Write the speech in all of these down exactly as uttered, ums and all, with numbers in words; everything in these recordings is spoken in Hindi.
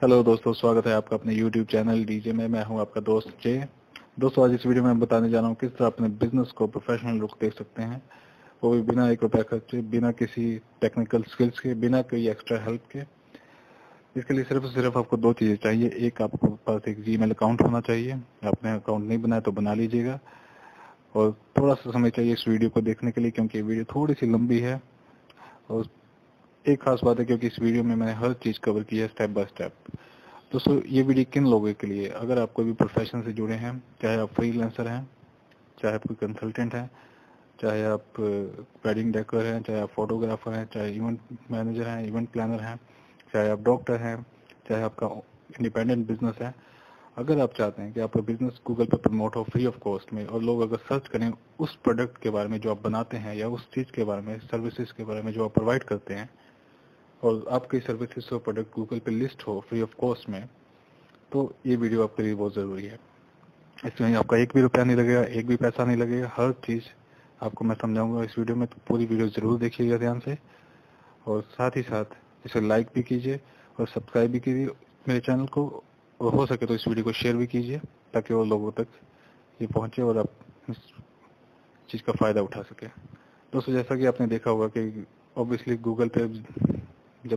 हेलो दोस्तों, स्वागत है आपका अपने यूट्यूब चैनल डीजे में। मैं हूं आपका दोस्त जे। दोस्तों, आज इस वीडियो में मैं बताने जा रहा हूं किस तरह अपने बिजनेस को प्रोफेशनल लुक दे सकते हैं, वो भी बिना एक रुपया खर्चे, बिना किसी टेक्निकल स्किल्स के, बिना कोई एक्स्ट्रा हेल्प के। इसके लिए सिर्फ सिर्फ आपको दो चीज़ें चाहिए। एक, आपको पास एक जीमेल अकाउंट होना चाहिए। आपने अकाउंट नहीं बनाया तो बना लीजिएगा। और थोड़ा सा समय चाहिए इस वीडियो को देखने के लिए, क्योंकि वीडियो थोड़ी सी लंबी है। और एक खास बात है, क्योंकि इस वीडियो में मैंने हर चीज़ कवर की है स्टेप बाय स्टेप। दोस्तों, ये वीडियो किन लोगों के लिए? अगर आप कोई भी प्रोफेशन से जुड़े हैं, चाहे आप फ्रीलांसर हैं, चाहे आप कोई कंसल्टेंट हैं, चाहे आप वेडिंग डेकोर हैं, चाहे आप फोटोग्राफर हैं, चाहे इवेंट मैनेजर हैं, इवेंट प्लानर हैं, चाहे आप डॉक्टर हैं, चाहे आपका इंडिपेंडेंट बिजनेस है। अगर आप चाहते हैं कि आपका बिजनेस गूगल पर प्रमोट हो फ्री ऑफ कॉस्ट में, और लोग अगर सर्च करें उस प्रोडक्ट के बारे में जो आप बनाते हैं, या उस चीज़ के बारे में, सर्विसेज के बारे में जो आप प्रोवाइड करते हैं, और आपकी सर्विसेज और प्रोडक्ट गूगल पे लिस्ट हो फ्री ऑफ कॉस्ट में, तो ये वीडियो आपके लिए बहुत ज़रूरी है। इसमें आपका एक भी रुपया नहीं लगेगा, एक भी पैसा नहीं लगेगा। हर चीज़ आपको मैं समझाऊंगा इस वीडियो में, तो पूरी वीडियो ज़रूर देखिएगा ध्यान से। और साथ ही साथ इसे लाइक भी कीजिए और सब्सक्राइब भी कीजिए मेरे चैनल को। और हो सके तो इस वीडियो को शेयर भी कीजिए, ताकि और लोगों तक ये पहुंचे और आप इस चीज़ का फ़ायदा उठा सके। दोस्तों, जैसा कि आपने देखा होगा कि ऑब्वियसली गूगल पे जब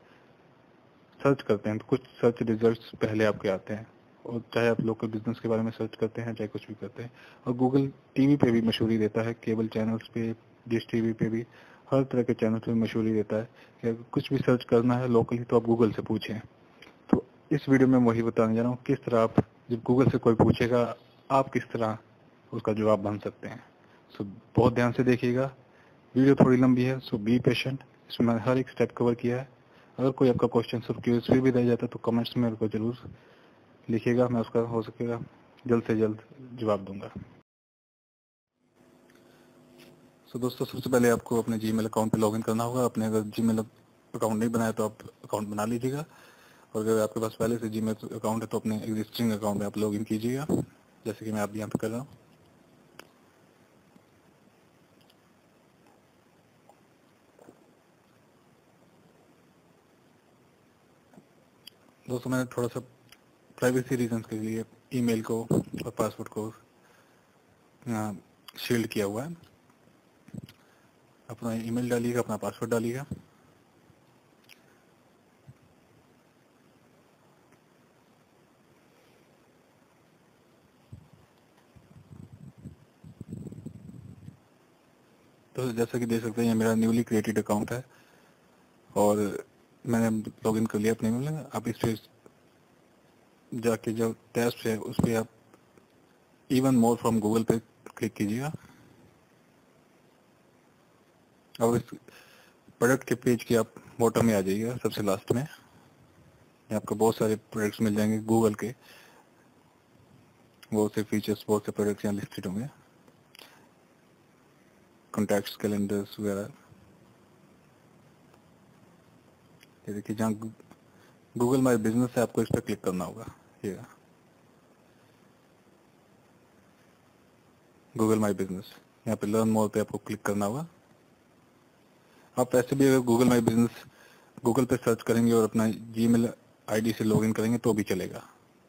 सर्च करते हैं तो कुछ सर्च रिजल्ट्स पहले आपके आते हैं। और चाहे आप लोकल बिजनेस के बारे में सर्च करते हैं, चाहे कुछ भी करते हैं। और गूगल टीवी पे भी मशहूरी देता है, केबल चैनल्स पे, डिश टीवी पे भी, हर तरह के चैनल पे मशहूरी देता है कि अगर कुछ भी सर्च करना है लोकली तो आप गूगल से पूछें। तो इस वीडियो में वही बताने जा रहा हूँ, किस तरह आप, जब गूगल से कोई पूछेगा, आप किस तरह उसका जवाब बन सकते हैं। सो बहुत ध्यान से देखिएगा। वीडियो थोड़ी लंबी है, सो बी पेशेंट। इसमें मैंने हर एक स्टेप कवर किया है। अगर कोई आपका क्वेश्चन सब क्यूज फिर भी रह जाता है तो कमेंट्स में मेरे को जरूर लिखिएगा, मैं उसका हो सकेगा जल्द से जल्द जवाब दूंगा। सो दोस्तों, सबसे पहले आपको अपने जीमेल अकाउंट पे लॉगिन करना होगा। आपने अगर जीमेल अकाउंट नहीं बनाया तो आप अकाउंट बना लीजिएगा। और अगर आपके पास पहले से जीमेल अकाउंट है तो अपने एग्जिस्टिंग अकाउंट में आप लॉगिन कीजिएगा, जैसे कि मैं आप यहाँ पे कर रहा हूँ। दोस्तों, मैंने थोड़ा सा प्राइवेसी रीजंस के लिए ईमेल को और पासवर्ड को शील्ड किया हुआ है। अपना ईमेल डालिएगा, अपना पासवर्ड डालिएगा। तो जैसा कि देख सकते हैं, ये मेरा न्यूली क्रिएटेड अकाउंट है और मैंने लॉगिन कर लिया अपने ईमेल में। आप इस पे जाके जो टेस्ट है उस पर आप इवन मोर फ्रॉम गूगल पे क्लिक कीजिएगा। और इस प्रोडक्ट के पेज के आप बॉटम में आ जाइएगा, सबसे लास्ट में। आपको बहुत सारे प्रोडक्ट्स मिल जाएंगे गूगल के, बहुत से फीचर्स, बहुत से प्रोडक्ट्स यहाँ लिस्टेड होंगे, कॉन्टैक्ट्स, कैलेंडर्स वगैरह। ये देखिए, जहाँ गूगल माई बिजनेस है, आपको इस पर क्लिक करना होगा। ये गूगल माई बिजनेस, यहाँ पे लर्न मोर पे आपको क्लिक करना होगा। आप ऐसे भी अगर गूगल माई बिजनेस गूगल पे सर्च करेंगे और अपना जीमेल आईडी से लॉगिन करेंगे तो भी चलेगा।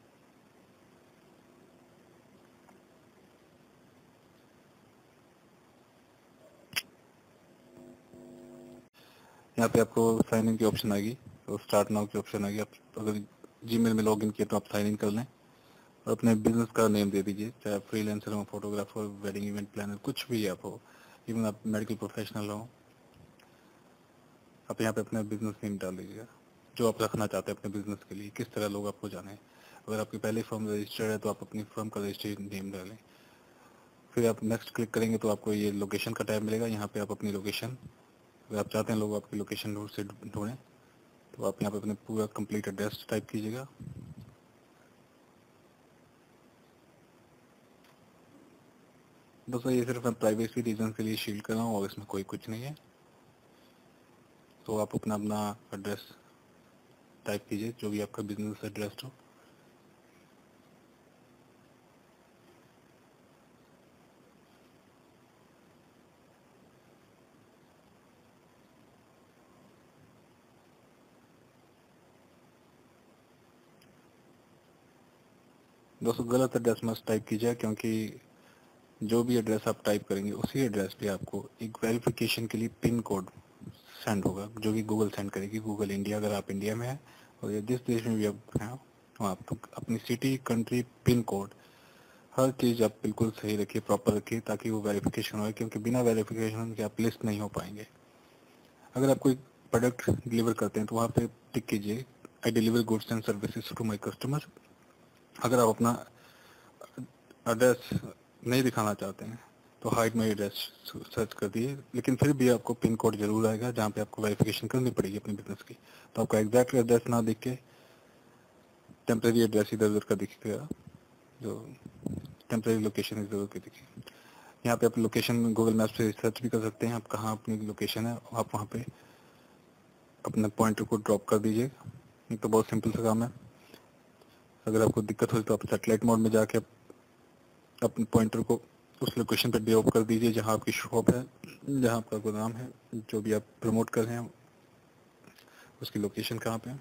यहाँ पे आपको साइन इन की ऑप्शन आएगी और स्टार्ट नाउ की ऑप्शन आएगी। आप अगर जीमेल में लॉगिन किया तो आप साइन इन कर लें और अपने बिजनेस का नेम दे दीजिए, चाहे आप फ्रीलांसर हो, फोटोग्राफर, वेडिंग इवेंट प्लानर, कुछ भी आप हो, इवन आप मेडिकल प्रोफेशनल हो। आप यहाँ पे अपना बिजनेस नेम डाल दीजिएगा, जो आप रखना चाहते हैं अपने बिजनेस के लिए, किस तरह लोग आपको जाने। अगर आपकी पहले फर्म रजिस्टर्ड है तो आप अपनी फर्म का रजिस्टर्ड नेम डालें। फिर आप नेक्स्ट क्लिक करेंगे तो आपको ये लोकेशन का टैब मिलेगा। यहाँ पे आप अपनी लोकेशन, अगर आप चाहते हैं लोग आपकी लोकेशन ढूंढ से ढूंढें तो आप यहाँ पे अपने पूरा कंप्लीट एड्रेस टाइप कीजिएगा। दोस्तों, ये सिर्फ मैं प्राइवेसी रीजन के लिए शील्ड कर रहा हूँ और इसमें कोई कुछ नहीं है। तो आप अपना अपना एड्रेस टाइप कीजिए, जो भी आपका बिजनेस एड्रेस हो। दोस्तों गलत एड्रेस मत टाइप कीजिए, क्योंकि जो भी एड्रेस आप टाइप करेंगे उसी एड्रेस पे आपको एक वेरिफिकेशन के लिए पिन कोड सेंड होगा, जो कि गूगल सेंड करेगी, गूगल इंडिया, अगर आप इंडिया में हैं और या जिस देश में भी आप हैं वहाँ आप अपनी सिटी, कंट्री, पिन कोड, हर चीज़ आप बिल्कुल सही रखिए, प्रॉपर रखिए, ताकि वो वेरिफिकेशन हो, क्योंकि बिना वेरिफिकेशन के आप लिस्ट नहीं हो पाएंगे। अगर आप कोई प्रोडक्ट डिलीवर करते हैं तो वहाँ पे टिक कीजिए I deliver goods and services to my customer. अगर आप अपना एड्रेस नहीं दिखाना चाहते हैं तो हाइड माई एड्रेस सर्च कर दिए, लेकिन फिर भी आपको पिन कोड जरूर आएगा जहाँ पे आपको वेरिफिकेशन करनी पड़ेगी अपने बिजनेस की। तो आपका एग्जैक्ट एड्रेस ना दिख के टेम्प्रेरी एड्रेस इधर उधर का दिखेगा, जो टेम्प्रेरी लोकेशन इधर उधर की दिखेगी। यहाँ पे आप लोकेशन गूगल मैप से सर्च भी कर सकते हैं, आप कहाँ अपनी लोकेशन है, आप वहाँ पे अपने पॉइंटर को ड्रॉप कर दीजिए। ये तो बहुत सिंपल सा काम है। अगर आपको दिक्कत हो तो आप सैटेलाइट मोड में जाके अपने पॉइंटर को उस लोकेशन पर ड्रॉप कर दीजिए जहाँ आपकी शॉप है, जहाँ आपका गोदाम है, जो भी आप प्रमोट कर रहे हैं उसकी लोकेशन कहाँ पे है।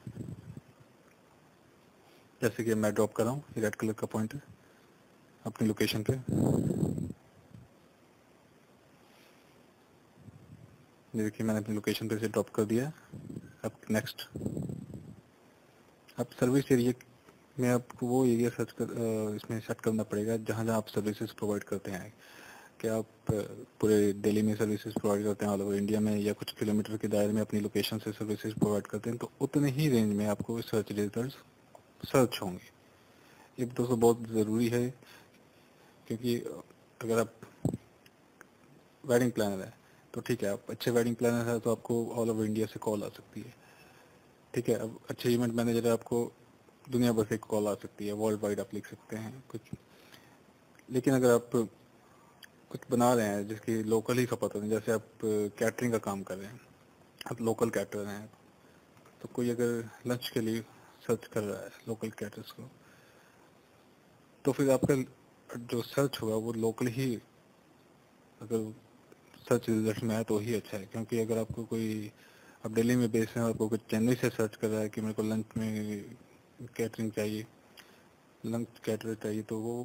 जैसे कि मैं ड्रॉप कर रहा हूँ रेड कलर का पॉइंटर अपनी लोकेशन पे। देखिए मैंने अपनी लोकेशन पे से ड्रॉप कर दिया। अब नेक्स्ट, अब सर्विस एरिया में आपको वो एरिया सर्च कर अ, इसमें सेट करना पड़ेगा जहाँ जहाँ आप सर्विसेज प्रोवाइड करते हैं। क्या आप पूरे दिल्ली में सर्विसेज प्रोवाइड करते हैं, ऑल ओवर इंडिया में, या कुछ किलोमीटर के दायरे में अपनी लोकेशन से सर्विसेज प्रोवाइड करते हैं, तो उतने ही रेंज में आपको सर्च रिजल्ट सर्च होंगे। ये दोस्तों बहुत ज़रूरी है, क्योंकि अगर आप वेडिंग प्लानर है तो ठीक है, आप अच्छे वेडिंग प्लानर है तो आपको ऑल ओवर इंडिया से कॉल आ सकती है, ठीक है। अब अच्छे इवेंट मैनेजर है, आपको दुनिया भर से कॉल आ सकती है, वर्ल्ड वाइड आप लिख सकते हैं कुछ। लेकिन अगर आप कुछ बना रहे हैं जिसकी लोकल ही खपत हो, जैसे आप कैटरिंग का काम कर रहे हैं, आप लोकल कैटर हैं, तो कोई अगर लंच के लिए सर्च कर रहा है लोकल कैटर्स को, तो फिर आपका जो सर्च होगा वो लोकल ही अगर सर्च रिजल्ट में आए तो ही अच्छा है। क्योंकि अगर आपको कोई, आप दिल्ली में बेस हैं और आपको कोई चेन्नई से सर्च कर रहा है कि मेरे को लंच में कैटरिंग चाहिए, लंच कैटर चाहिए, तो वो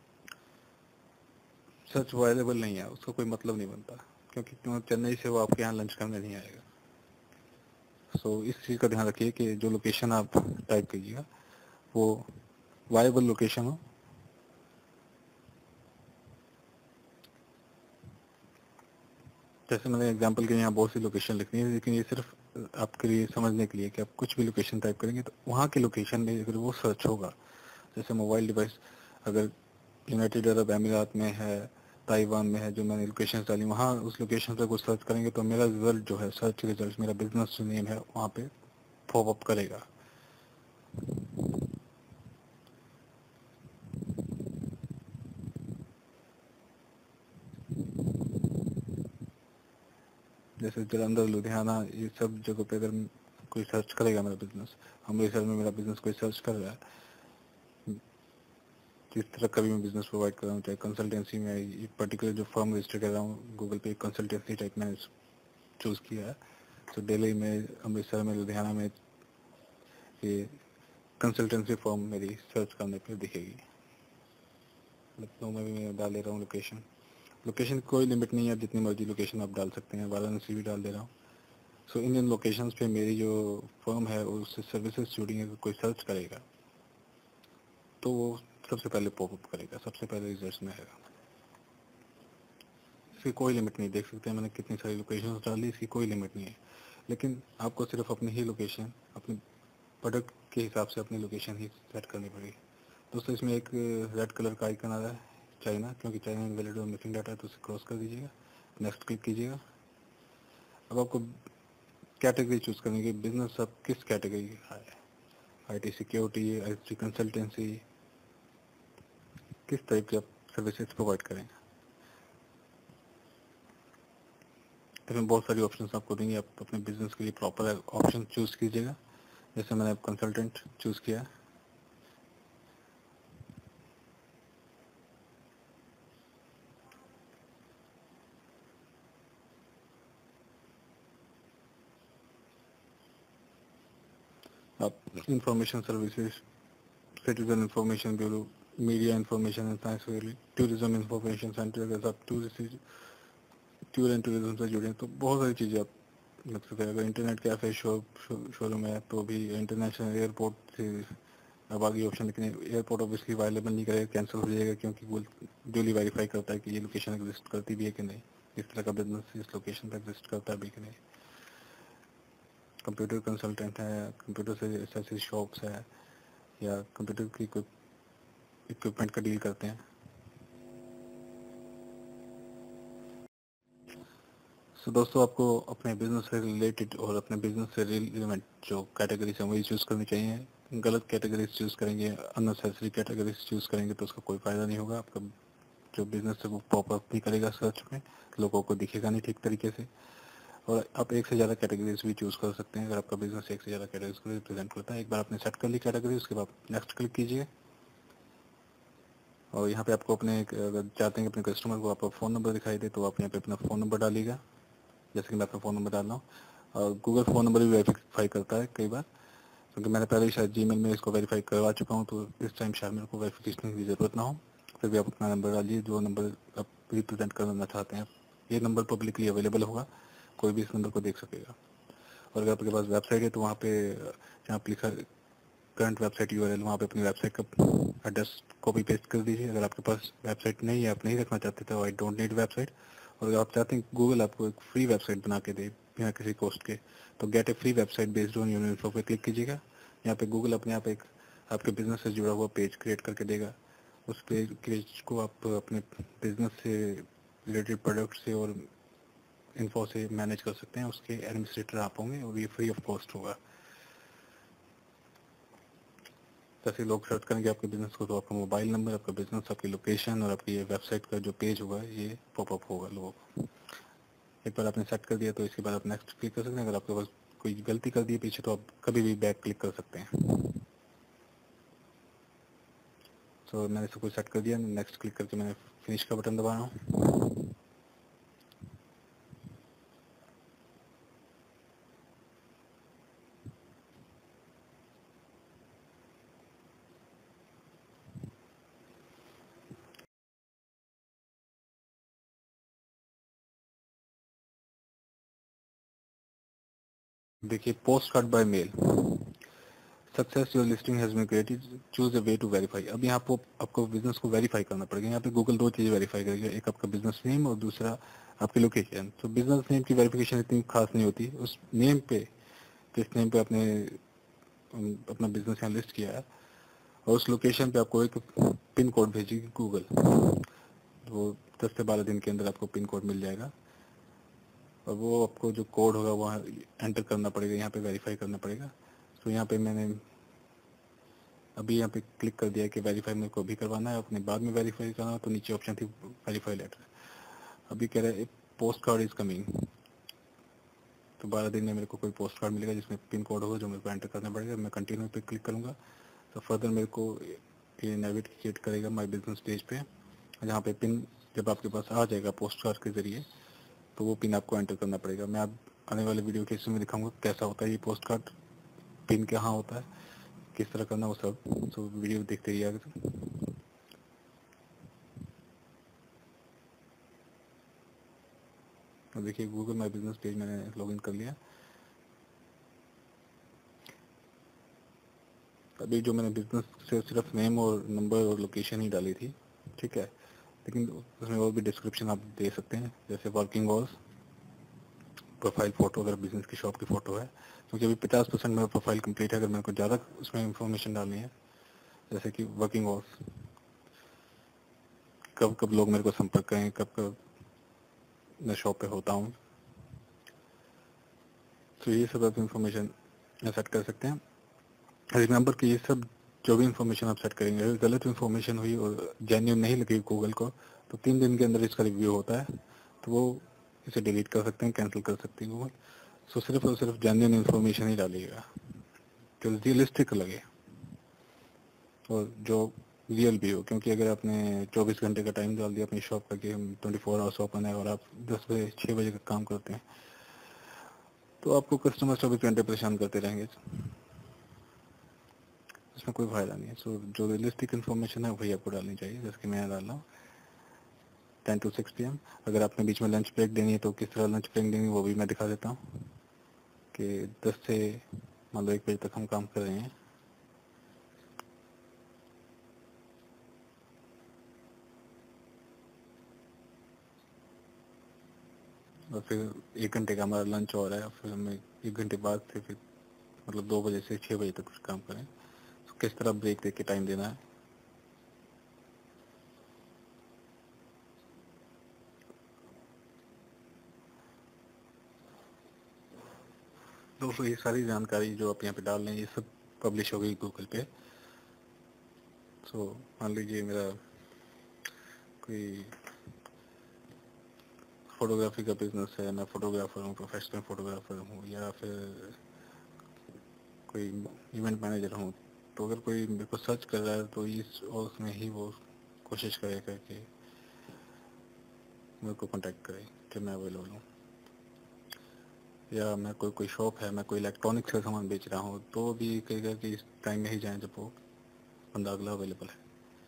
सर्च अवेलेबल नहीं है, उसका कोई मतलब नहीं बनता, क्योंकि क्यों चेन्नई से वो आपके यहाँ लंच करने नहीं आएगा। सो so, इस चीज़ का ध्यान रखिए कि जो लोकेशन आप टाइप कीजिएगा वो वायबल लोकेशन हो। जैसे मैंने एग्जांपल के लिए यहाँ बहुत सी लोकेशन लिखनी है, लेकिन ये सिर्फ आपके लिए समझने के लिए कि आप कुछ भी लोकेशन टाइप करेंगे तो वहाँ के लोकेशन में अगर वो सर्च होगा, जैसे मोबाइल डिवाइस अगर यूनाइटेड अरब अमीरात में है, ताइवान में है, जो मैंने लोकेशन डाली वहाँ उस लोकेशन पर कुछ सर्च करेंगे तो मेरा रिजल्ट जो है, सर्च रिजल्ट, मेरा बिजनेस जो नेम है वहाँ पे पॉपअप करेगा। जैसे जलंधर, लुधियाना, ये सब जगह पे अगर कोई सर्च करेगा मेरा बिजनेस, अमृतसर में मेरा बिजनेस कोई सर्च कर रहा है, जिस तरह का भी मैं बिजनेस प्रोवाइड कर रहा हूँ, चाहे कंसल्टेंसी में, ये पर्टिकुलर जो फर्म रजिस्टर कर रहा हूँ गूगल पे कंसल्टेंसी टाइप मैंने चूज़ किया है, तो दिल्ली में, अमृतसर में, लुधियाना में ये कंसल्टेंसी फर्म मेरी सर्च करने पर दिखेगी। लखनऊ में भी मैं डाल दे रहा हूँ लोकेशन। लोकेशन कोई लिमिट नहीं है, जितनी मर्जी लोकेशन आप डाल सकते हैं, वाराणसी भी डाल दे रहा हूँ। सो so, इन इन लोकेशंस पे मेरी जो फर्म है उससे सर्विसेज जुड़ी है, कोई सर्च करेगा तो वो सबसे पहले पॉपअप करेगा, सबसे पहले रिजल्ट्स में आएगा। इसकी कोई लिमिट नहीं, देख सकते हैं मैंने कितनी सारी लोकेशन डाली, इसकी कोई लिमिट नहीं है। लेकिन आपको सिर्फ अपनी ही लोकेशन, अपने प्रोडक्ट के हिसाब से अपनी लोकेशन ही सेट करनी पड़ेगी। दोस्तों इसमें एक रेड कलर का आइकन आ रहा है चाइना, क्योंकि चाइना में वैलिड और मिसिंग डाटा है, तो उसे क्रॉस कर दीजिएगा, नेक्स्ट क्लिक कीजिएगा। अब आपको कैटेगरी चूज करनी है, बिजनेस अब किस कैटेगरी का है, आईटी सिक्योरिटी, आईटी कंसल्टेंसी, किस टाइप की आप सर्विसेज प्रोवाइड करेंगे। इसमें बहुत सारी ऑप्शंस आपको देंगे, आप अपने बिजनेस के लिए प्रॉपर ऑप्शन चूज कीजिएगा। जैसे मैंने कंसल्टेंट चूज किया, आप information services, citizen information bureau, media information and science valley, tourism information centre, अगर आप टूरिस्ट टूर एंड टूरिज्म से जुड़े हैं तो बहुत सारी चीज़ें आप लग सकते हैं। अगर इंटरनेट कैफे शो शोरूम है तो भी इंटरनेशनल एयरपोर्ट से अब आगे ऑप्शन, लेकिन एयरपोर्ट ऑब्वियसली अवेलेबल नहीं करेगा, कैंसिल हो जाएगा, क्योंकि वो ड्यूली वेरीफाई करता है कि ये लोकेशन एग्जिस्ट करती भी है कि नहीं, इस तरह का बिजनेस इस लोकेशन पर एग्जिस्ट करता भी कि नहीं। कंप्यूटर कंसल्टेंट है, कंप्यूटर से एसेसरी शॉप्स है, या कंप्यूटर की कोई इक्विपमेंट का डील करते हैं। सो so, दोस्तों आपको अपने बिजनेस से रिलेटेड और अपने बिजनेस से रिलेवेंट जो कैटेगरीज हैं वही चूज़ करनी चाहिए। गलत कैटेगरीज चूज़ करेंगे, अननेसेसरी कैटेगरीज चूज़ करेंगे तो उसका कोई फ़ायदा नहीं होगा। आपका जो बिजनेस है वो पॉप अप नहीं करेगा सर्च में, लोगों को दिखेगा नहीं ठीक तरीके से। और आप एक से ज़्यादा कैटेगरीज भी चूज़ कर सकते हैं अगर आपका बिजनेस एक से ज़्यादा कैटेगरीज को रिप्रेजेंट करता है। एक बार आपने सेट कर ली कैटेगरी, उसके बाद नेक्स्ट क्लिक कीजिए और यहाँ पे आपको अपने अगर चाहते हैं कि अपने कस्टमर को आपका फ़ोन नंबर दिखाई दे तो आप यहाँ पे अपना फ़ोन नंबर डालिएगा, जैसे कि मैं अपना फ़ोन नंबर डाल रहा हूँ। और गूगल फ़ोन नंबर भी वेरीफाई करता है कई बार, क्योंकि मैंने पहले ही शायद जीमेल में इसको वेरीफाई करवा चुका हूँ, तो इस टाइम शायद मेरे को वेरिफिकेशन की ज़रूरत ना हो। फिर भी आप अपना नंबर डालिए, जो नंबर आप रिप्रेजेंट करना चाहते हैं। ये नंबर पब्लिकली अवेलेबल होगा, कोई भी इस नंबर को देख सकेगा। और अगर आपके पास वेबसाइट है तो वहाँ पे जहाँ आप लिखा करंट वेबसाइट यूआरएल, वहाँ पे अपनी वेबसाइट का एड्रेस कॉपी पेस्ट कर दीजिए। अगर आपके पास वेबसाइट नहीं है, आप नहीं रखना चाहते तो आई डोंट नीड वेबसाइट, और अगर आप चाहते हैं गूगल आपको एक फ्री वेबसाइट बना के दे बिना किसी कॉस्ट के, तो get a free website based on your info पे क्लिक कीजिएगा। यहाँ पे गूगल अपने आप एक आपके बिजनेस से जुड़ा हुआ पेज क्रिएट करके देगा। उस पेज को आप अपने बिजनेस से रिलेटेड प्रोडक्ट से और इन्फो से मैनेज कर सकते हैं। उसके एडमिनिस्ट्रेटर आप होंगे और ये फ्री ऑफ कॉस्ट होगा। जैसे लोग सर्च करेंगे आपके बिजनेस को तो आपका मोबाइल नंबर, आपका बिजनेस, आपकी लोकेशन और आपकी ये वेबसाइट का जो पेज होगा ये पॉपअप होगा लोगों को। एक बार आपने सेट कर दिया तो इसके बाद आप नेक्स्ट क्लिक कर सकते हैं। अगर आपके पास कोई गलती कर दी है पीछे तो आप कभी भी बैक क्लिक कर सकते हैं। तो मैंने सब कुछ सेट कर दिया, नेक्स्ट क्लिक करके मैंने फिनिश का बटन दबा रहा हूँ। देखिए, postcard by mail, success your listing has been created, choose a way to verify. अब यहाँ आपको आपको बिजनेस को वेरीफाई करना पड़ेगा। यहाँ पे गूगल दो चीज़ें वेरीफाई करेगा, एक आपका बिजनेस नेम और दूसरा आपकी लोकेशन। तो बिजनेस नेम की वेरिफिकेशन इतनी खास नहीं होती। उस नेम पे, जिस नेम पे आपने अम, अपना बिजनेस यहाँ लिस्ट किया है, और उस लोकेशन पे आपको एक पिन कोड भेजेगी गूगल। वो दस से बारह दिन के अंदर आपको पिन कोड मिल जाएगा, और वो आपको जो कोड होगा वहाँ एंटर करना पड़ेगा, यहाँ पे वेरीफाई करना पड़ेगा। तो यहाँ पे मैंने अभी यहाँ पे क्लिक कर दिया कि वेरीफाई मेरे को अभी करवाना है, अपने बाद में वेरीफाई करना है, तो नीचे ऑप्शन थी वेरीफाई लेटर। अभी कह रहा है पोस्ट कार्ड इज कमिंग, तो बारह दिन में मेरे को कोई पोस्ट कार्ड मिलेगा जिसमें पिन कोड होगा जो मेरे को एंटर करना पड़ेगा। मैं कंटिन्यू पे क्लिक करूँगा तो फर्दर मेरे को ये नेविगेट करेगा माई बिजनेस पेज पे, जहाँ पे पिन जब आपके पास आ जाएगा पोस्ट कार्ड के जरिए तो वो पिन आपको एंटर करना पड़ेगा। मैं आप आने वाले वीडियो के इसमें दिखाऊंगा कैसा होता है ये पोस्ट कार्ड, पिन कहाँ होता है, किस तरह करना वो सब। तो वीडियो देखते रहिए आगे। तो देखिए गूगल माई बिजनेस पेज मैंने लॉगिन कर लिया। अभी जो मैंने बिजनेस से सिर्फ नेम और नंबर और लोकेशन ही डाली थी, ठीक है, लेकिन उसमें और भी डिस्क्रिप्शन आप दे सकते हैं, जैसे वर्किंग आवर्स, प्रोफाइल फ़ोटो अगर बिजनेस की शॉप की फ़ोटो है, क्योंकि अभी पचास परसेंट मेरा प्रोफाइल कंप्लीट है। अगर मेरे को ज़्यादा उसमें इंफॉर्मेशन डालनी है, जैसे कि वर्किंग आवर्स, कब कब लोग मेरे को संपर्क करें, कब कब मैं शॉप पे होता हूँ, तो ये सब आप इंफॉर्मेशन सेट कर सकते हैं। रिमेंबर कि ये सब जो भी इंफॉर्मेशन आप सेट करेंगे, अगर गलत इंफॉर्मेशन हुई और जेन्यून नहीं लगी गूगल को, तो तीन दिन के अंदर इसका रिव्यू होता है, तो वो इसे डिलीट कर सकते हैं, कैंसिल कर सकते हैं गूगल। सो सिर्फ और सिर्फ जेन्यून इंफॉर्मेशन ही डालिएगा जो रियलिस्टिक लगे और जो रियल भी हो। क्योंकि अगर आपने चौबीस घंटे का टाइम डाल दिया अपनी शॉप का कि हम ट्वेंटी फोर आवर्स ओपन है और आप दस बजे छः बजे का काम करते हैं, तो आपको कस्टमर चौबीस घंटे परेशान करते रहेंगे। इसमें कोई फ़ायदा नहीं है। सो जो रियलिस्टिक इन्फॉर्मेशन है वही आपको डालनी चाहिए, जैसे कि मैं डाल रहा हूँ ten to six P M. अगर आपने बीच में लंच ब्रेक देनी है तो किस तरह लंच ब्रेक देनी है वो भी मैं दिखा देता हूँ कि दस से मान लो एक बजे तक हम काम कर रहे हैं, और फिर एक घंटे का हमारा लंच हो रहा है, और फिर हमें एक घंटे बाद से फिर मतलब दो बजे से छः बजे तक कुछ काम करें, तो किस तरह ब्रेक दे के टाइम देना है। दोस्तों ये सारी जानकारी जो आप यहाँ पे डाल रहे हैं ये सब पब्लिश हो गई गूगल पे। सो मान लीजिए मेरा कोई फोटोग्राफी का बिजनेस है, मैं फोटोग्राफर हूँ, प्रोफेशनल फोटोग्राफर हूँ, या फिर कोई इवेंट मैनेजर हूँ, तो अगर कोई मेरे को सर्च कर रहा है तो इस और उसमें ही वो कोशिश करेगा कि मेरे को कांटेक्ट करे कि मैं अवेलेबल हूँ। या मैं कोई कोई शॉप है, मैं कोई इलेक्ट्रॉनिक्स का सामान बेच रहा हूँ, तो भी कहेगा कि इस टाइम में ही जाएं जब वो बंदा अगला अवेलेबल है।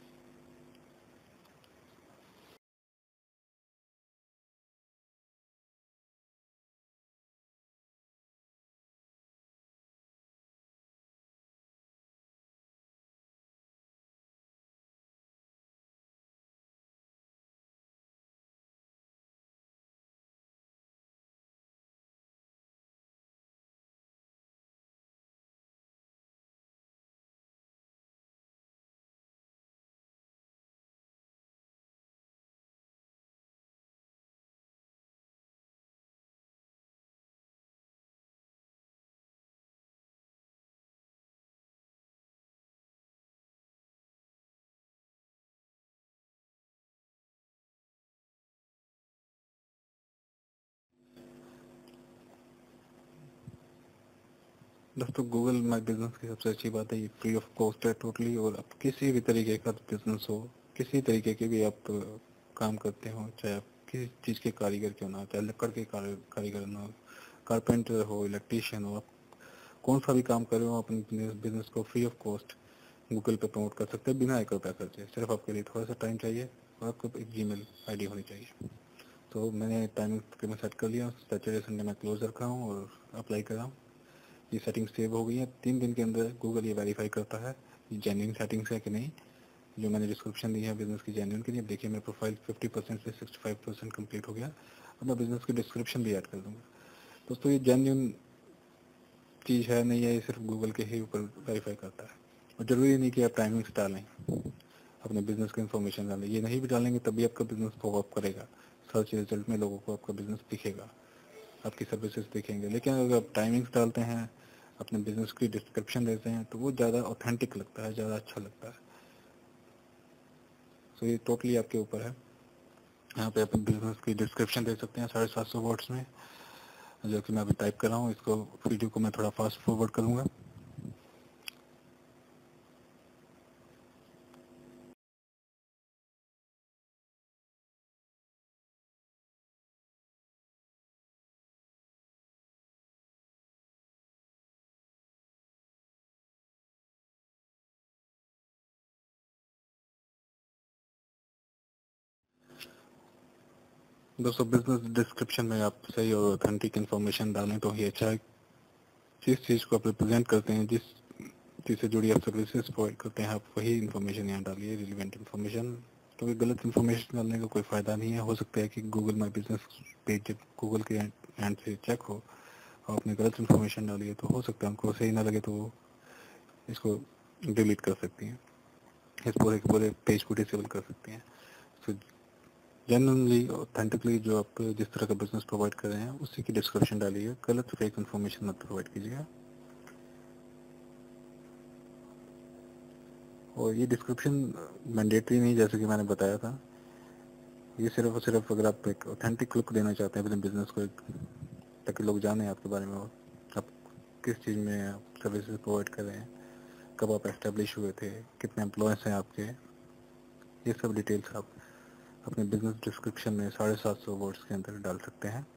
दोस्तों गूगल माई बिजनेस की सबसे अच्छी बात है ये फ्री ऑफ कॉस्ट है टोटली, और आप किसी भी तरीके का बिजनेस हो, किसी तरीके के भी आप काम करते हो, चाहे आप किसी चीज़ के कारीगर क्यों ना हो, चाहे लकड़ के कारीगर ना हो, कारपेंटर हो, इलेक्ट्रीशियन हो, आप कौन सा भी काम कर रहे हो अपने बिजनेस को फ्री ऑफ कॉस्ट गूगल पे प्रमोट कर सकते हैं बिना एक रुपया खर्चे। सिर्फ आपके लिए थोड़ा सा टाइम चाहिए और आपको एक जीमेल आईडी होनी चाहिए। तो मैंने टाइमिंग के मैं सेट कर लिया, सैटरडे संडे मैं क्लोज रखा हूँ और अप्लाई कर रहा हूँ। ये सेटिंग सेव हो गई है। तीन दिन के अंदर गूगल ये वेरीफाई करता है ये जेन्युइन सेटिंग्स है कि नहीं। जो मैंने डिस्क्रिप्शन दी है बिजनेस की जेन्युइन के लिए, देखिए मेरा प्रोफाइल फिफ्टी परसेंट से सिक्सटी फाइव परसेंट कम्प्लीट हो गया। अब मैं बिजनेस की डिस्क्रिप्शन भी ऐड कर दूँगा। दोस्तों ये जेन्युइन चीज़ है नहीं है, ये सिर्फ गूगल के ही ऊपर वेरीफाई करता है। और ज़रूरी नहीं कि आप टाइमिंग्स डालें, अपने बिजनेस की इन्फॉर्मेशन डालें। ये नहीं भी डालेंगे तभी आपका बिजनेस पॉपअप करेगा, सर्च रिजल्ट में लोगों को आपका बिजनेस दिखेगा, आपकी सर्विसेज दिखेंगे। लेकिन अगर आप टाइमिंग्स डालते हैं, अपने बिजनेस की डिस्क्रिप्शन देते हैं, तो वो ज़्यादा ऑथेंटिक लगता है, ज़्यादा अच्छा लगता है। तो ये टोटली आपके ऊपर है। यहाँ पे अपने बिजनेस की डिस्क्रिप्शन दे सकते हैं साढ़े सात सौ वर्ड्स में, जो कि मैं अभी टाइप कर रहा हूँ। इसको वीडियो को मैं थोड़ा फास्ट फॉरवर्ड करूँगा। दोस्तों बिजनेस डिस्क्रिप्शन में आप सही और ऑथेंटिक इन्फॉर्मेशन डालें तो ही अच्छा है। जिस चीज़ को आप रिप्रेजेंट करते हैं, जिस चीज़ से जुड़ी आप सर्विसेज प्रोवाइड करते हैं, आप वही इन्फॉर्मेशन यहाँ डालिए, रिलेवेंट इन्फॉर्मेशन। तो गलत इन्फॉर्मेशन डालने का कोई फ़ायदा नहीं है। हो सकता है कि गूगल माई बिजनेस पेज जब गूगल के एंड से चेक हो और आपने गलत इन्फॉर्मेशन डाली है, तो हो सकता है उनको सही ना लगे तो वो इसको डिलीट कर सकती हैं, इस पूरे के पूरे पेज को डिसेबल कर सकती हैं। तो जेन्युइनली ऑथेंटिकली जो आप जिस तरह का बिजनेस प्रोवाइड कर रहे हैं उसी की डिस्क्रिप्शन डालिए, गलत फेक इन्फॉर्मेशन मत प्रोवाइड कीजिएगा। और ये डिस्क्रिप्शन मैंडेटरी नहीं, जैसे कि मैंने बताया था। ये सिर्फ और सिर्फ अगर आप एक ऑथेंटिक लुक देना चाहते हैं अपने बिजनेस को, एक ताकि लोग जाने आपके बारे में, और आप किस चीज़ में आप सर्विसेज प्रोवाइड कर रहे हैं, कब आप एस्टेब्लिश हुए थे, कितने एम्प्लॉयज़ हैं आपके, ये सब डिटेल्स आप अपने बिजनेस डिस्क्रिप्शन में साढ़े सात सौ वर्ड्स के अंदर डाल सकते हैं।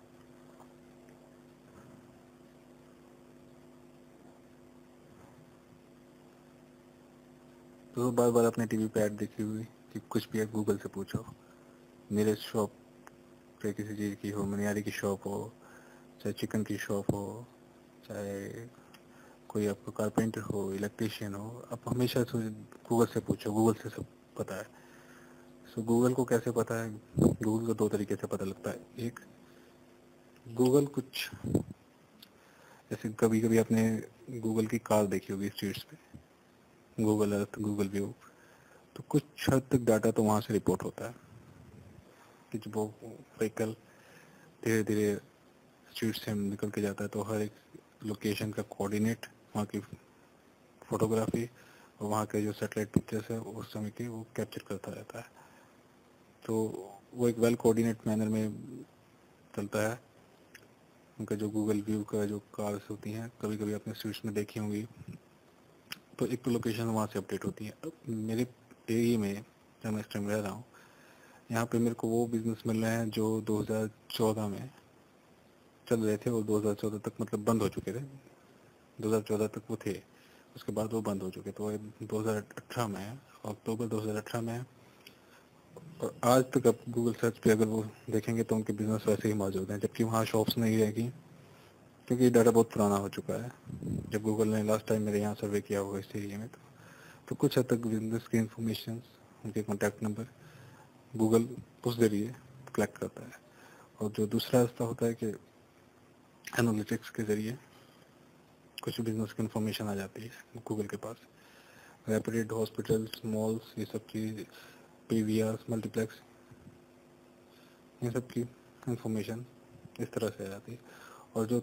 तो बार बार अपने टीवी पे ऐड देखी हुई कि कुछ भी है गूगल से पूछो, मेरे शॉप पे किसी चीज़ की हो, मनियारी की शॉप हो, चाहे चिकन की शॉप हो, चाहे कोई आपको कारपेंटर हो, इलेक्ट्रिशियन हो, आप हमेशा से गूगल से पूछो, गूगल से सब पता है। सो गूगल को कैसे पता है? गूगल को दो तरीके से पता लगता है। एक, गूगल कुछ जैसे कभी कभी आपने गूगल की कार देखी होगी स्ट्रीट्स पे, गूगल अर्थ, गूगल व्यू, तो कुछ हद तक डाटा तो वहाँ से रिपोर्ट होता है कि जब वो व्हीकल धीरे धीरे स्ट्रीट से निकल के जाता है तो हर एक लोकेशन का कोऑर्डिनेट, वहाँ की फोटोग्राफी और वहाँ के जो सैटेलाइट पिक्चर्स है उस समय के वो कैप्चर करता रहता है। तो वो एक वेल कोऑर्डिनेट मैनर में चलता है। उनका जो गूगल व्यू का जो कार्स होती हैं, कभी कभी आपने स्ट्रीट्स में देखी होंगी, तो एक तो लोकेशन वहाँ से अपडेट होती है। अब मेरे एरिया में जहाँ मैं इस टाइम रह रहा हूँ, यहाँ पे मेरे को वो बिजनेस मिल रहे हैं जो दो हज़ार चौदह में चल रहे थे और दो हज़ार चौदह तक मतलब बंद हो चुके थे। दो हज़ार चौदह तक वो थे, उसके बाद वो बंद हो चुके। तो दो हज़ार अठारह में, अक्टूबर दो हज़ार अठारह में, और आज तक आप गूगल सर्च पे अगर वो देखेंगे तो उनके बिजनेस वैसे ही मौजूद हैं, जबकि वहाँ शॉप्स नहीं रहेगी क्योंकि ये डाटा बहुत पुराना हो चुका है। जब गूगल ने लास्ट टाइम मेरे यहाँ सर्वे किया होगा इस एरिया में, तो, तो कुछ हद तक बिजनेस की इंफॉर्मेशन, उनके कॉन्टैक्ट नंबर गूगल उस जरिए कलेक्ट करता है। और जो दूसरा रास्ता होता है कि एनालिटिक्स के जरिए कुछ बिजनेस की इंफॉर्मेशन आ जाती है गूगल के पास। रेपुटेड हॉस्पिटल्स, मॉल्स, ये सब चीज, पीवीआर, मल्टीप्लेक्स, ये सब की इंफॉर्मेशन इस तरह से आ जाती है। और जो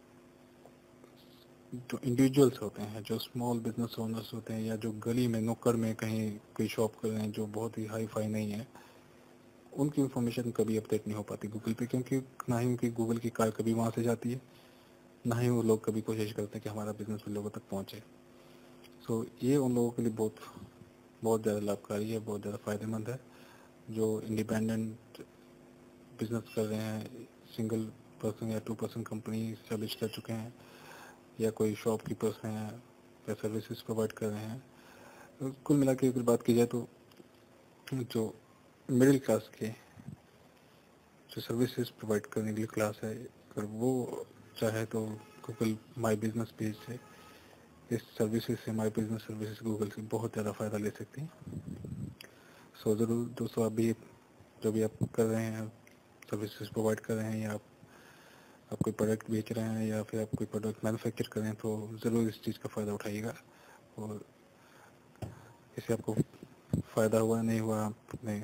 जो इंडिविजुअल्स होते हैं, जो स्मॉल बिजनेस ओनर्स होते हैं, या जो गली में नुक्कड़ में कहीं कोई शॉप कर रहे हैं जो बहुत ही हाई फाई नहीं है, उनकी इंफॉर्मेशन कभी अपडेट नहीं हो पाती गूगल पे, क्योंकि ना ही उनकी गूगल की कार कभी वहाँ से जाती है, ना ही वो लोग कभी कोशिश करते हैं कि हमारा बिजनेस भी लोगों तक पहुँचे। सो so, ये उन लोगों के लिए बहुत बहुत ज़्यादा लाभकारी है, बहुत ज़्यादा फ़ायदेमंद है जो इंडिपेंडेंट बिजनेस कर रहे हैं, सिंगल पर्सन या टू पर्सन कंपनी स्टैब्लिश कर चुके हैं, या कोई शॉपकीपर्स हैं या सर्विसेज प्रोवाइड कर रहे हैं। तो कुल मिला के अगर बात की जाए तो जो मिडिल क्लास के जो सर्विसेज प्रोवाइड करने के लिए क्लास है, अगर वो चाहे तो गूगल माई बिजनेस पेज से, इस सर्विसेज से, माई बिजनेस सर्विसेज गूगल से बहुत ज़्यादा फ़ायदा ले सकती हैं। सो ज़रूर दोस्तों, आप भी जो भी आप कर रहे हैं, सर्विसेज प्रोवाइड कर रहे हैं, या आप आप कोई प्रोडक्ट बेच रहे हैं, या फिर आप कोई प्रोडक्ट मैन्युफैक्चर कर रहे हैं, तो ज़रूर इस चीज़ का फ़ायदा उठाइएगा। और इससे आपको फ़ायदा हुआ नहीं हुआ, आप अपने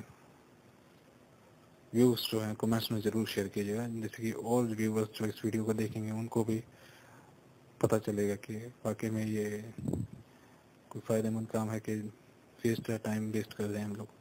व्यूज़ जो हैं कमेंट्स में ज़रूर शेयर कीजिएगा, जैसे कि और व्यूवर्स जो इस वीडियो को देखेंगे उनको भी पता चलेगा कि वाकई में ये कोई फ़ायदेमंद काम है कि वेस्ट है, टाइम वेस्ट कर रहे हैं हम लोग।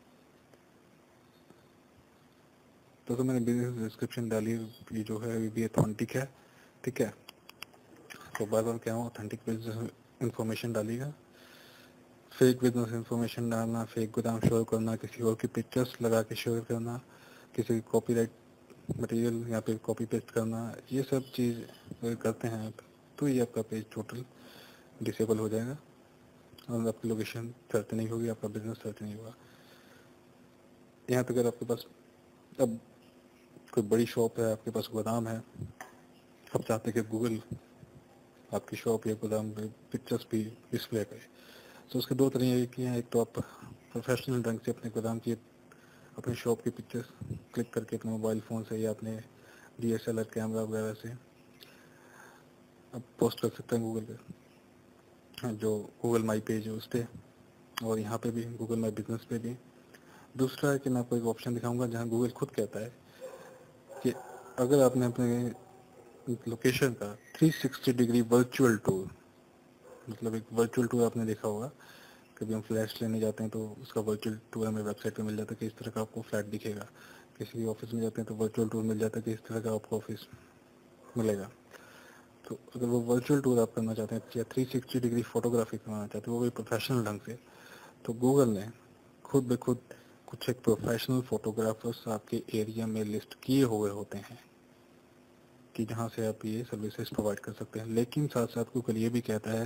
तो तो मैंने बिजनेस डिस्क्रिप्शन डाली, ये जो है ये भी ऑथेंटिक है, ठीक है। तो बार बार क्या हूँ, ऑथेंटिक बिजनेस इंफॉर्मेशन डालिएगा। फेक बिजनेस इंफॉर्मेशन डालना, फेक गोदाम शो करना, किसी और की पिक्चर्स लगा के शेयर करना, किसी की कॉपीराइट मटेरियल या फिर कॉपी पेस्ट करना, ये सब चीज़ अगर करते हैं आप, तो ये आपका पेज टोटल डिसेबल हो जाएगा और आपकी लोकेशन सर्च नहीं होगी, आपका बिजनेस सर्च नहीं होगा। यहाँ तक अगर आपके पास अब कोई बड़ी शॉप है, आपके पास गोदाम है, आप चाहते हैं कि गूगल आपकी शॉप या गोदाम में पिक्चर्स भी डिस्प्ले करे, तो उसके दो तरीके हैं। एक तो आप प्रोफेशनल ढंग से अपने गोदाम की, अपनी शॉप की पिक्चर्स क्लिक करके अपने मोबाइल फ़ोन से या अपने D S L R camera वगैरह से आप पोस्ट कर सकते हैं गूगल पे, जो गूगल माई पेज है उस पर, और यहाँ पे भी गूगल माई बिजनेस पे भी। दूसरा है कि मैं आपको एक ऑप्शन दिखाऊंगा जहाँ गूगल खुद कहता है कि अगर आपने अपने लोकेशन का three sixty degree virtual tour, मतलब एक वर्चुअल टूर आपने देखा होगा, कभी हम फ्लैट्स लेने जाते हैं तो उसका वर्चुअल टूर हमें वेबसाइट पे मिल जाता है कि इस तरह का आपको फ्लैट दिखेगा। किसी ऑफिस में जाते हैं तो वर्चुअल टूर मिल जाता है कि इस तरह का आपको ऑफिस मिलेगा। तो अगर वो वर्चुअल टूर आप करना चाहते हैं या थ्री सिक्सटी डिग्री फोटोग्राफी करना चाहते हैं वो भी प्रोफेशनल ढंग से, तो गूगल ने खुद ब खुद कुछ एक प्रोफेशनल फोटोग्राफर्स आपके एरिया में लिस्ट किए हुए होते हैं कि जहाँ से आप ये सर्विसेज प्रोवाइड कर सकते हैं। लेकिन साथ साथ गूगल ये भी कहता है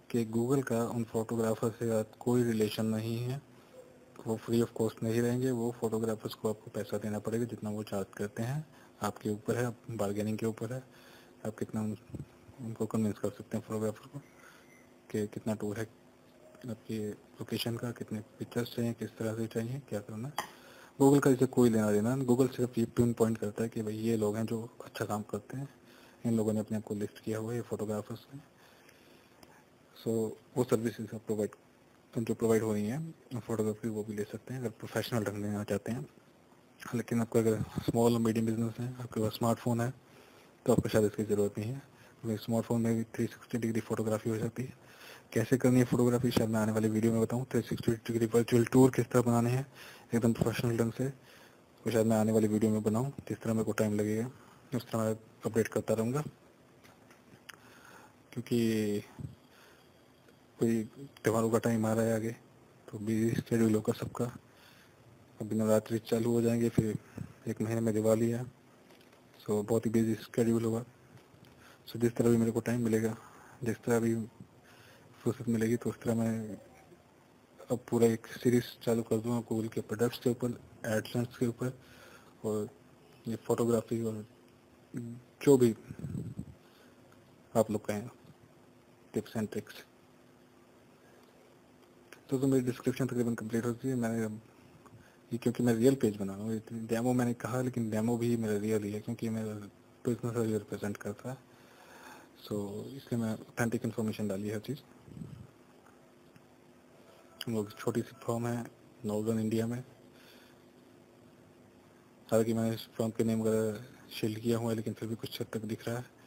कि गूगल का उन फोटोग्राफर से कोई रिलेशन नहीं है, वो फ्री ऑफ कॉस्ट नहीं रहेंगे, वो फोटोग्राफर्स को आपको पैसा देना पड़ेगा जितना वो चार्ज करते हैं, आपके ऊपर है, बार्गेनिंग के ऊपर है, आप कितना उनको कन्विंस कर सकते हैं फोटोग्राफर को कि कितना टूर है आपकी लोकेशन का, कितने पिक्चर्स चाहिए, किस तरह से चाहिए, क्या करना है। गूगल का इससे कोई लेना देना, गूगल सिर्फ ये पिन पॉइंट करता है कि भाई ये लोग हैं जो अच्छा काम करते हैं, इन लोगों ने अपने आप को लिस्ट किया हुआ है, ये फोटोग्राफर्स ने। सो वो सर्विसेज आप प्रोवाइड जो प्रोवाइड हो रही हैं फोटोग्राफी वो भी ले सकते हैं अगर प्रोफेशनल ढंग लेना चाहते हैं। लेकिन आपका अगर स्मॉल और मीडियम बिजनेस है, आपके पास स्मार्टफोन है, तो आपको शायद इसकी ज़रूरत नहीं है, क्योंकि स्मार्टफोन में भी थ्री सिक्सटी डिग्री फोटोग्राफी हो जाती है। कैसे करनी है फोटोग्राफी शायद मैं आने वाली वीडियो में बताऊँ। Three sixty degree virtual tour किस तरह बनाने हैं एकदम प्रोफेशनल ढंग से, वो शायद मैं आने वाली वीडियो में बनाऊँ। जिस तरह मेरे को टाइम लगेगा उस तरह मैं अपडेट करता रहूँगा, क्योंकि कोई त्योहारों का टाइम आ रहा है आगे, तो बिजी शेड्यूल होगा सबका। अभी नवरात्रि चालू हो जाएंगे, फिर एक महीने में दिवाली है, सो बहुत ही बिजी शेड्यूल होगा। सो जिस तरह भी मेरे को टाइम मिलेगा, जिस तरह भी फुर्सत मिलेगी, तो उस तरह मैं अब पूरा एक सीरीज चालू कर दूँगा गूगल के प्रोडक्ट्स के ऊपर, एडसेंस के ऊपर, और ये फोटोग्राफी और जो भी आप लोग कहें टिप्स एंड ट्रिक्स। तो, तो मेरी डिस्क्रिप्शन तकरीबन कंप्लीट होती है। मैंने ये क्योंकि मैं रियल पेज बना रहा हूँ, डेमो मैंने कहा, लेकिन डेमो भी मेरा रियल ही है क्योंकि मेरा बिजनेस रियल रिप्रेजेंट करता है। सो इसलिए मैं ऑथेंटिक इन्फॉर्मेशन डाली है हर चीज़। हम लोग छोटी सी फॉर्म है नॉर्दर्न इंडिया में, हालांकि मैंने इस फॉर्म के नेम वगैरह शील्ड किया हुआ है, लेकिन फिर भी कुछ हद तक दिख रहा है।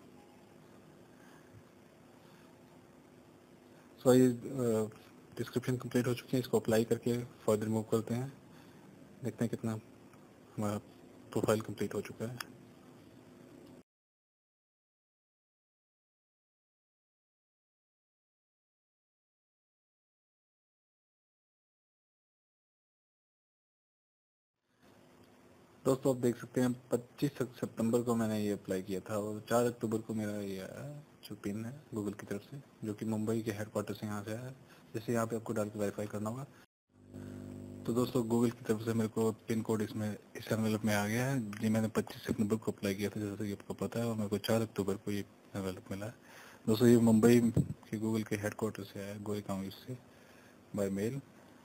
सो ये डिस्क्रिप्शन कंप्लीट हो चुकी है, इसको अप्लाई करके फर्दर मूव करते हैं, देखते हैं कितना हमारा प्रोफाइल कंप्लीट हो चुका है। दोस्तों आप देख सकते हैं पच्चीस सितंबर को मैंने ये अप्लाई किया था और चार अक्टूबर को मेरा ये आया जो पिन है गूगल की तरफ से, जो कि मुंबई के हेडक्वार्टर से यहाँ से आया है। जैसे यहाँ पे आपको डाल के वेरीफाई करना होगा। तो दोस्तों गूगल की तरफ से मेरे को पिन कोड इसमें इस एनवेलप में आ गया है जी। मैंने पच्चीस सितंबर को अप्लाई किया था जैसा कि आपको पता है, और मेरे को चार अक्टूबर को ये एनवेलप मिला है। दोस्तों ये मुंबई के गूगल के हेडक्वार्टर से आया है, गोरेगांव ईस्ट से, by mail,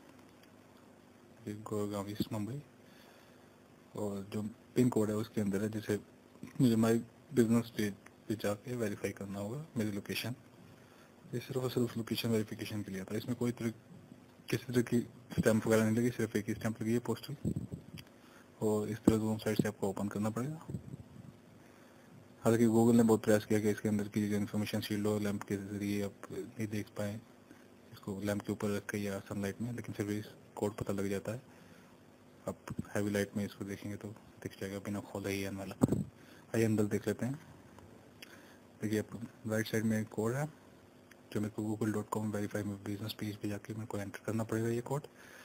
Goregaon east Mumbai. और जो पिन कोड है उसके अंदर है, जिसे मुझे माई बिजनेस पेज पे जाके वेरीफाई करना होगा मेरी लोकेशन। ये सिर्फ और सिर्फ लोकेशन वेरिफिकेशन के लिए था, इसमें कोई तरह किसी तरह की स्टैंप वगैरह नहीं लगी, सिर्फ एक ही स्टैंप लगी है पोस्टल। और इस तरह दोनों साइड से आपको ओपन करना पड़ेगा। हालांकि गूगल ने बहुत प्रयास किया कि इसके अंदर की इन्फॉर्मेशन शील्ड हो, लैंप के जरिए आप नहीं देख पाए इसको लैंप के ऊपर रख के या सनलाइट में, लेकिन फिर भी कोड पता लग जाता है। आप हैवी लाइट में इसको देखेंगे तो दिख जाएगा बिना खोले ही वाला। आइए अंदर देख लेते हैं। देखिए आप राइट साइड में कोड है जो मेरे को गूगल डॉट कॉम वेरीफाई में बिजनेस पेज पे जाके मेरे को एंटर करना पड़ेगा ये कोड।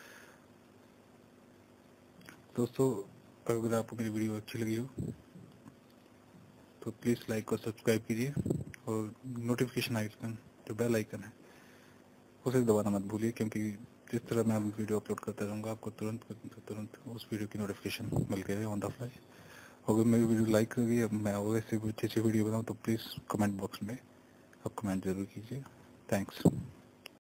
दोस्तों अगर आपको मेरी वीडियो अच्छी लगी हो तो प्लीज़ लाइक और सब्सक्राइब कीजिए, और नोटिफिकेशन आइकन जो बेल आइकन है उसे दबाना मत भूलिए, क्योंकि जिस तरह मैं वीडियो अपलोड करता रहूँगा आपको तुरंत तुरंत उस वीडियो की नोटिफिकेशन मिलती है ऑन द फ्लाई। अगर मेरी वीडियो लाइक करिए, अब मैं और ऐसे अच्छी अच्छी वीडियो बनाऊँ तो प्लीज़ कमेंट बॉक्स में आप कमेंट जरूर कीजिए। थैंक्स।